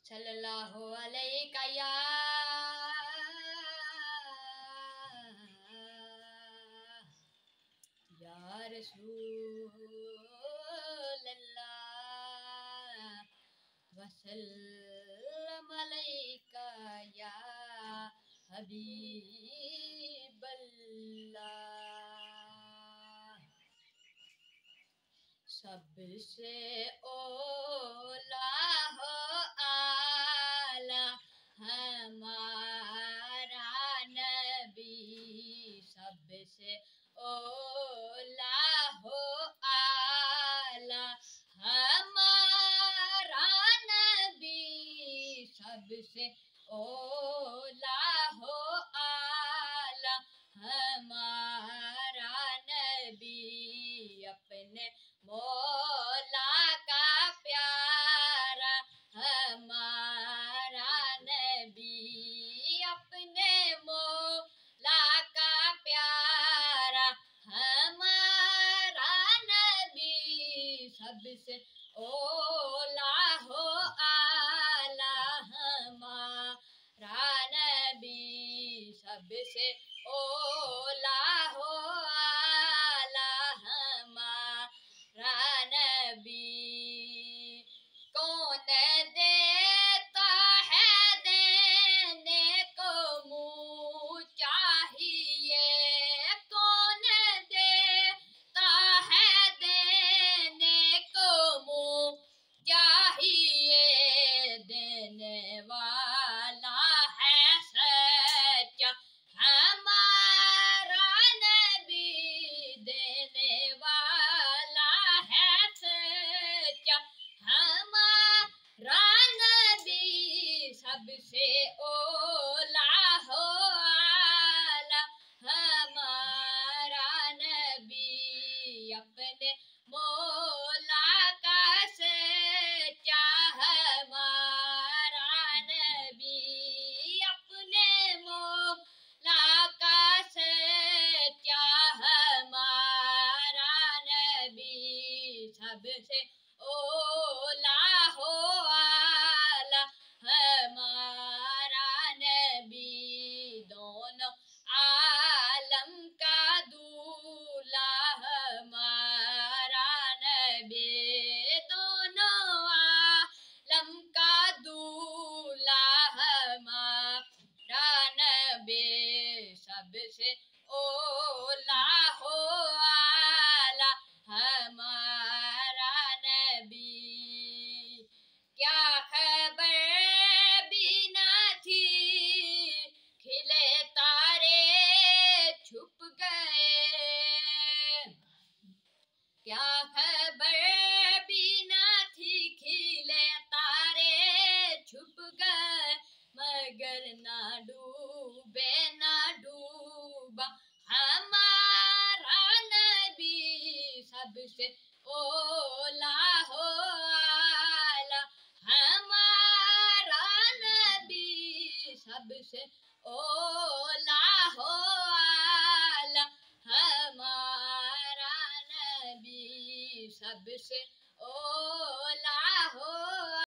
सल्लल्लाहु अलैका या रसूल अल्लाह वसल्लम अलैका या हबीब अल्लाह। सबसे ओला हो आला हमारा नबी, सबसे ओला हो आला हमारा नबी, सबसे ओला हो आला हमारा नबी। अपने मौला का प्यारा हमारा नबी, अपने मौला का प्यारा हमारा नबी, सबसे ओला हो आला हमारा नबी, सबसे ओला हो आला हमारा नबी। कौन देता है देने को मुँह चाहिए, कौन देता है देने को मुँह चाहिए, देने वाला है सच्चा हमारा नबी, देने वाला है सच्चा हमारा नबी, सबसे ओला हो आला हमारा नबी, अपने मौला का सच्चा हमारा नबी, अपने मौला का सच्चा हमारा नबी, सबसे ओला हो आला हमारा नबी। दोनों आलम का दूल्हा हमारा नबी, दोनों आलम का दूल्हा हमारा नबी, सबसे ओला हो आला हमारा नबी। क्या खबर भी न थी खिले तारे छुप गए, क्या खबर भी न थी खिले तारे छुप गए, मगर ना डूबे ना डूबा हमारा नबी, सबसे ओला हो आला हमारा नबी, सबसे ओला हो आला हमारा नबी, सबसे ओला हो